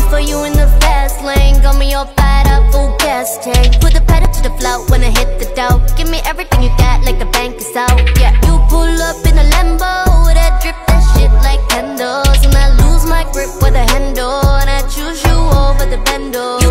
for you in the fast lane. Got me all fired up, full gas tank. Put the pedal to the floor when I hit the dough. Give me everything you got like the bank is out. Yeah, you pull up in a Lambo, that drip, that shit like candles. And I lose my grip with a handle, and I choose you over the bando.